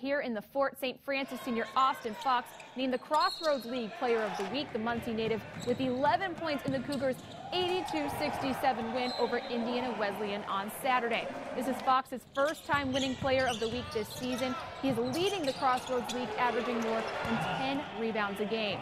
Here in the Fort St. Francis senior Austin Fox named the Crossroads League Player of the Week, the Muncie native with 11 points in the Cougars' 82-67 win over Indiana Wesleyan on Saturday. This is Fox's first time winning Player of the Week this season. He is leading the Crossroads League, averaging more than 10 rebounds a game.